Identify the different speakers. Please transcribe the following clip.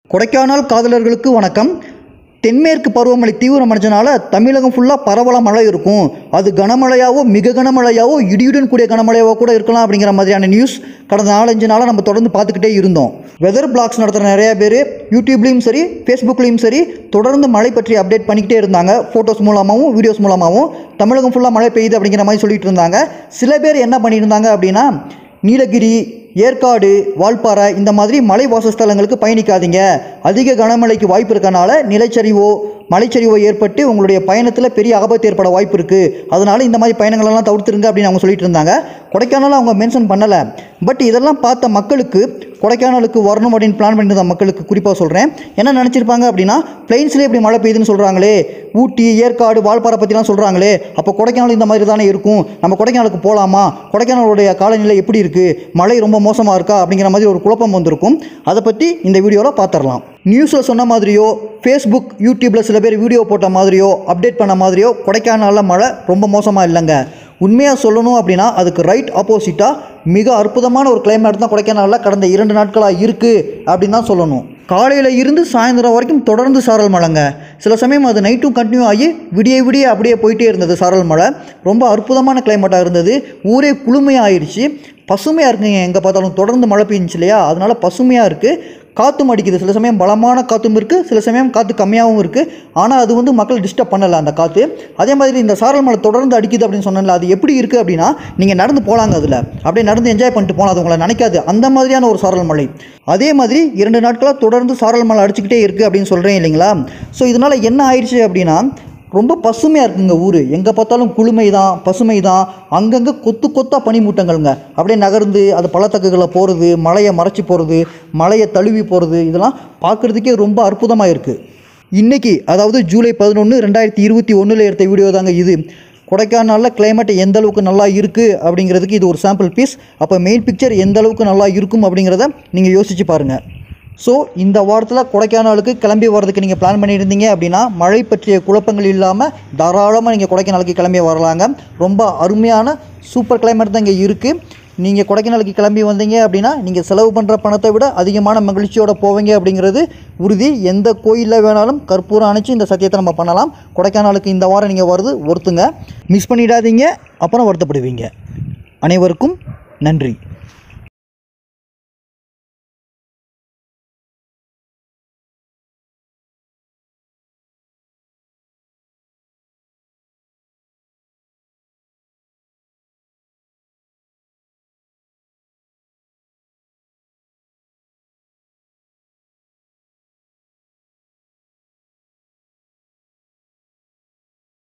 Speaker 1: கொடைக்கானல் காதலர்களுக்கு வணக்கம். தென்மேற்கு பருவமழை தீவிரமடைஞ்சனால தமிழகம் ஃபுல்லாக பரவல மழை இருக்கும். அது கனமழையாவோ மிக கனமழையாவோ இடியுடன் கூடிய கனமழையாவோ கூட இருக்கலாம் அப்படிங்கிற மாதிரியான நியூஸ் கடந்த 4-5 நாளாக நம்ம தொடர்ந்து பார்த்துக்கிட்டே இருந்தோம். வெதர் பிளாக்ஸ் நடத்துகிற நிறைய பேர் யூடியூப்லேயும் சரி ஃபேஸ்புக்லேயும் சரி தொடர்ந்து மழை பற்றி அப்டேட் பண்ணிக்கிட்டே இருந்தாங்க. ஃபோட்டோஸ் மூலமாகவும் வீடியோஸ் மூலமாகவும் தமிழகம் ஃபுல்லாக மழை பெய்யுது அப்படிங்கிற மாதிரி சொல்லிட்டு இருந்தாங்க. சில பேர் என்ன பண்ணியிருந்தாங்க அப்படின்னா, நீலகிரி, ஏற்காடு, வால்பாறை இந்த மாதிரி மலை வாசஸ்தலங்களுக்கு பயணிக்காதீங்க, அதிக கனமழைக்கு வாய்ப்பு இருக்கனால நிலச்சரிவோ மலைச்சரிவோ ஏற்பட்டு உங்களுடைய பயணத்தில் பெரிய ஆபத்து ஏற்பட வாய்ப்பு இருக்குது, அதனால் இந்த மாதிரி பயணங்களெல்லாம் தவிர்த்துருங்க அப்படின்னு அவங்க சொல்லிட்டு இருந்தாங்க. கொடைக்கானல் அவங்க மென்ஷன் பண்ணலை. பட் இதெல்லாம் பார்த்த மக்களுக்கு கொடைக்கானலுக்கு வரணும் அப்படின்னு பிளான் பண்ணியிருந்த மக்களுக்கு குறிப்பாக சொல்கிறேன், என்ன நினச்சிருப்பாங்க அப்படின்னா, பிளைன்ஸ்லேயே இப்படி மழை பெய்யுதுன்னு சொல்கிறாங்களே, ஊட்டி, ஏற்காடு, வால்பாறை பற்றிலாம் சொல்கிறாங்களே, அப்போ கொடைக்கானல் இந்த மாதிரி தானே இருக்கும், நம்ம கொடைக்கானலுக்கு போகலாமா, கொடைக்கானலுடைய காலநிலை எப்படி இருக்குது, மழை ரொம்ப மோசமாக இருக்கா அப்படிங்கிற மாதிரி ஒரு குழப்பம் வந்திருக்கும். அதை பற்றி இந்த வீடியோவில் பார்த்துடலாம். நியூஸில் சொன்ன மாதிரியோ ஃபேஸ்புக் யூடியூப்பில் சில பேர் வீடியோ போட்ட மாதிரியோ அப்டேட் பண்ண மாதிரியோ கொடைக்கானலில் மழை ரொம்ப மோசமாக இல்லைங்க. உண்மையாக சொல்லணும் அப்படின்னா அதுக்கு ரைட் ஆப்போசிட்டாக மிக அற்புதமான ஒரு கிளைமேட் தான் கொடைக்கானலில் கடந்த 2 நாட்களாக இருக்குது அப்படின்னு தான் சொல்லணும். காலையில் இருந்து சாயந்தரம் வரைக்கும் தொடர்ந்து சாரல் மழைங்க. சில சமயம் அது நைட்டும் கண்டினியூ ஆகி விடிய அப்படியே போயிட்டே இருந்தது சாரல் மழை. ரொம்ப அற்புதமான கிளைமேட்டாக இருந்தது. ஊரே குளுமையாக ஆயிடுச்சு, பசுமையாக இருக்குங்க. எங்கே பார்த்தாலும் தொடர்ந்து மழை பெஞ்சிச்சு இல்லையா, அதனால் பசுமையாக இருக்குது. காற்றும் அடிக்குது, சில சமயம் பலமான காற்றும் இருக்குது, சில சமயம் காற்று கம்மியாகவும் இருக்குது. ஆனால் அது வந்து மக்கள் டிஸ்டர்ப் பண்ணலை அந்த காற்று. அதே மாதிரி இந்த சாரல் மழை தொடர்ந்து அடிக்குது அப்படின்னு சொன்னல, அது எப்படி இருக்குது அப்படின்னா, நீங்கள் நடந்து போகலாங்க, அதில் அப்படியே நடந்து என்ஜாய் பண்ணிட்டு போகலாம், அது உங்களை நினைக்காது, அந்த மாதிரியான ஒரு சாரல் மழை. அதே மாதிரி 2 நாட்களாக தொடர்ந்து சாரல் மழை அடிச்சுக்கிட்டே இருக்குது அப்படின்னு சொல்கிறேன் இல்லைங்களா. ஸோ இதனால் என்ன ஆயிடுச்சு அப்படின்னா, ரொம்ப பசுமையாக இருக்குங்க ஊர். எங்கே பார்த்தாலும் குளுமை தான், பசுமை தான். அங்கங்கே கொத்து கொத்தாக பனிமூட்டங்கள்ங்க அப்படியே நகர்ந்து அது பள்ளத்தக்குகளில் போகிறது, மலையை மறைச்சி போகிறது, மலையை தழுவி போகிறது, இதெல்லாம் பார்க்குறதுக்கே ரொம்ப அற்புதமாக இருக்குது. இன்றைக்கி அதாவது ஜூலை 11, 2021 எடுத்த வீடியோ தாங்க இது. கொடைக்கானலில் கிளைமேட் எந்த அளவுக்கு நல்லா இருக்குது அப்படிங்கிறதுக்கு இது ஒரு சாம்பிள் பீஸ். அப்போ மெயின் பிக்சர் எந்த அளவுக்கு நல்லா இருக்கும் அப்படிங்கிறத நீங்கள் யோசித்து பாருங்கள். ஸோ இந்த வாரத்தில் கொடைக்கானலுக்கு கிளம்பி வர்றதுக்கு நீங்கள் பிளான் பண்ணியிருந்தீங்க அப்படின்னா, மழை பற்றிய குழப்பங்கள் இல்லாமல் தாராளமாக நீங்கள் கொடைக்கானலுக்கு கிளம்பி வரலாங்க. ரொம்ப அருமையான சூப்பர் கிளைமேட் தான் இங்கே இருக்குது. நீங்கள் கொடைக்கானலுக்கு கிளம்பி வந்தீங்க அப்படின்னா, நீங்கள் செலவு பண்ணுற பணத்தை விட அதிகமான மகிழ்ச்சியோடு போவீங்க அப்படிங்கிறது உறுதி. எந்த கோயிலில் வேணாலும் கற்பூரம் அணைச்சி இந்த சத்தியத்தை நம்ம பண்ணலாம். கொடைக்கானலுக்கு இந்த வாரம் நீங்கள் வருது ஒருத்துங்க, மிஸ் பண்ணிடாதீங்க, அப்புறம் வருத்தப்படுவீங்க. அனைவருக்கும் நன்றி.